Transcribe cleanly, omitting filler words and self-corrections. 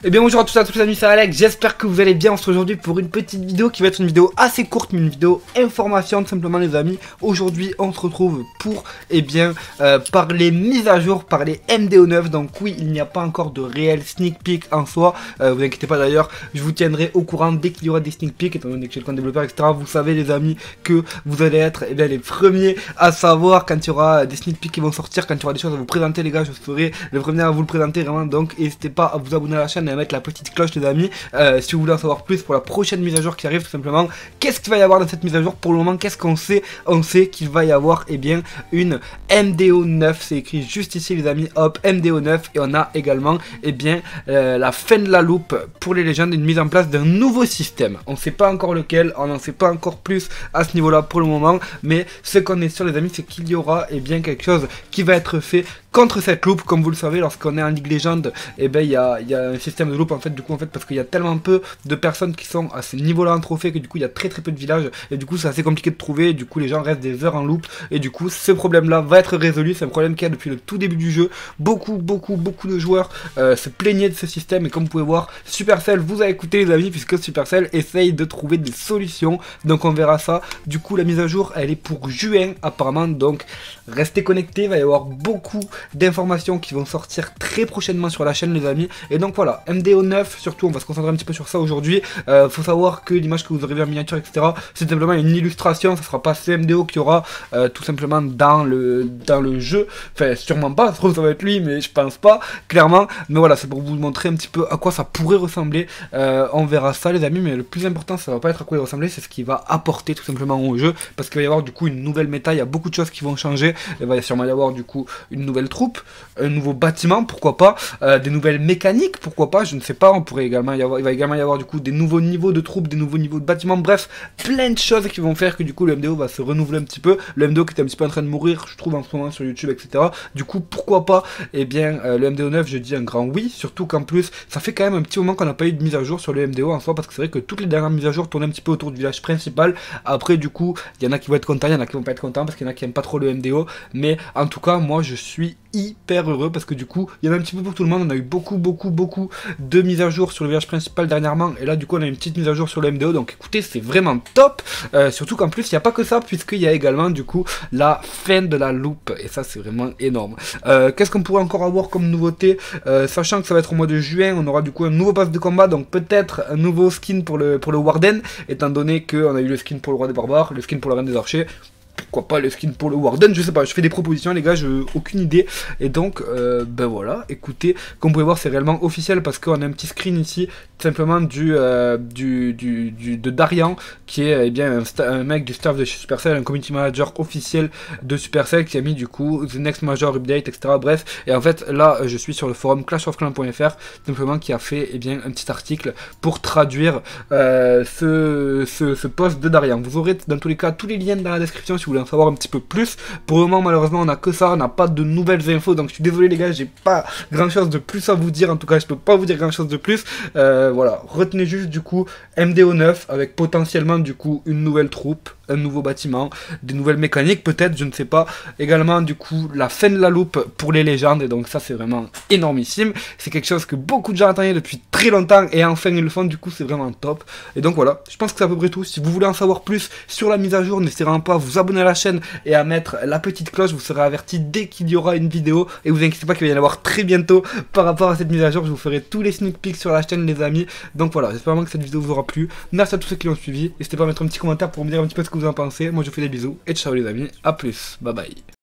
Et bien bonjour à tous les amis, c'est Alex, j'espère que vous allez bien. On se retrouve aujourd'hui pour une petite vidéo qui va être une vidéo assez courte, mais une vidéo information tout simplement les amis. Aujourd'hui on se retrouve pour par les mises à jour, par les MDO9. Donc oui, il n'y a pas encore de réel sneak peek en soi, vous inquiétez pas d'ailleurs, je vous tiendrai au courant dès qu'il y aura des sneak peeks, étant donné que j'ai le compte développeur etc. Vous savez les amis que vous allez être les premiers à savoir quand il y aura des sneak peeks qui vont sortir, quand il y aura des choses à vous présenter les gars, je serai le premier à vous le présenter vraiment. Donc n'hésitez pas à vous abonner à la chaîne et à mettre la petite cloche les amis, si vous voulez en savoir plus pour la prochaine mise à jour qui arrive tout simplement. Qu'est-ce qu'il va y avoir dans cette mise à jour pour le moment? Qu'est-ce qu'on sait? On sait qu'il va y avoir une MDO9, c'est écrit juste ici les amis, hop, MDO9, et on a également la fin de la loupe pour les légendes, une mise en place d'un nouveau système. On ne sait pas encore lequel, on n'en sait pas encore plus à ce niveau là pour le moment, mais ce qu'on est sûr les amis, c'est qu'il y aura quelque chose qui va être fait contre cette loupe. Comme vous le savez, lorsqu'on est en Ligue Légende, il y a un système de loupe en fait, parce qu'il y a tellement peu de personnes qui sont à ce niveau là en trophée que du coup il y a très peu de villages, et du coup c'est assez compliqué de trouver, et du coup les gens restent des heures en loupe, et du coup ce problème là va être résolu. C'est un problème qu'il y a depuis le tout début du jeu. Beaucoup de joueurs se plaignaient de ce système, et comme vous pouvez voir, Supercell vous a écouté les amis, puisque Supercell essaye de trouver des solutions. Donc on verra ça. Du coup la mise à jour elle est pour juin apparemment, donc restez connectés, il va y avoir beaucoup d'informations qui vont sortir très prochainement sur la chaîne les amis. Et donc voilà, MDO9 surtout, on va se concentrer un petit peu sur ça aujourd'hui. Faut savoir que l'image que vous aurez vu en miniature etc, c'est simplement une illustration, ça sera pas CMDO qui aura tout simplement dans le jeu, enfin sûrement pas, ça va être lui, mais je pense pas clairement, mais voilà, c'est pour vous montrer un petit peu à quoi ça pourrait ressembler. On verra ça les amis, mais le plus important ça va pas être à quoi il ressembler, c'est ce qu'il va apporter tout simplement au jeu, parce qu'il va y avoir du coup une nouvelle méta, il y a beaucoup de choses qui vont changer. Il va sûrement y avoir du coup une nouvelle troupe, un nouveau bâtiment, pourquoi pas, des nouvelles mécaniques, pourquoi pas, je ne sais pas. On pourrait également y avoir, il va également y avoir du coup des nouveaux niveaux de troupes, des nouveaux niveaux de bâtiments, bref, plein de choses qui vont faire que du coup le MDO va se renouveler un petit peu. Le MDO qui était un petit peu en train de mourir, je trouve en ce moment sur YouTube, etc. Du coup, pourquoi pas, le MDO9, je dis un grand oui, surtout qu'en plus, ça fait quand même un petit moment qu'on n'a pas eu de mise à jour sur le MDO en soi, parce que c'est vrai que toutes les dernières mises à jour tournaient un petit peu autour du village principal. Après, du coup, il y en a qui vont être contents, il y en a qui vont pas être contents, parce qu'il y en a qui aiment pas trop le MDO, mais en tout cas, moi, je suis hyper heureux parce que du coup il y en a un petit peu pour tout le monde. On a eu beaucoup de mises à jour sur le village principal dernièrement, et là du coup on a une petite mise à jour sur le MDO, donc écoutez c'est vraiment top, surtout qu'en plus il n'y a pas que ça, puisqu'il y a également du coup la fin de la loupe, et ça c'est vraiment énorme. Qu'est-ce qu'on pourrait encore avoir comme nouveauté, sachant que ça va être au mois de juin, on aura du coup un nouveau pass de combat, donc peut-être un nouveau skin pour le Warden, étant donné qu'on a eu le skin pour le roi des barbares, le skin pour la reine des archers. Pourquoi pas le skin pour le Warden, je sais pas, je fais des propositions les gars, j'ai aucune idée. Et donc voilà, écoutez, comme vous pouvez voir c'est réellement officiel, parce qu'on a un petit screen ici tout simplement de Darian, qui est un mec du staff de chez Supercell, un community manager officiel de Supercell, qui a mis du coup The Next Major Update etc, bref. Et en fait là je suis sur le forum clashofclans.fr simplement, qui a fait un petit article pour traduire ce post de Darian. Vous aurez dans tous les cas tous les liens dans la description si vous voulez en savoir un petit peu plus. Pour le moment malheureusement on a que ça, on n'a pas de nouvelles infos, donc je suis désolé les gars, j'ai pas grand chose de plus à vous dire, en tout cas je peux pas vous dire grand chose de plus. Voilà, retenez juste du coup MDO9 avec potentiellement du coup une nouvelle troupe, un nouveau bâtiment, des nouvelles mécaniques peut-être, je ne sais pas. Également du coup la fin de la loupe pour les légendes, et donc ça c'est vraiment énormissime, c'est quelque chose que beaucoup de gens attendaient depuis très longtemps, et enfin ils le font, du coup c'est vraiment top. Et donc voilà, je pense que c'est à peu près tout. Si vous voulez en savoir plus sur la mise à jour, n'hésitez vraiment pas à vous abonner à la chaîne et à mettre la petite cloche, vous serez averti dès qu'il y aura une vidéo, et vous inquiétez pas qu'il va y en avoir très bientôt par rapport à cette mise à jour. Je vous ferai tous les sneak peeks sur la chaîne les amis. Donc voilà, j'espère vraiment que cette vidéo vous aura plu. Merci à tous ceux qui l'ont suivi, n'hésitez pas à mettre un petit commentaire pour me dire un petit peu ce que vous en pensez. Moi je vous fais des bisous et ciao les amis, à plus, bye bye.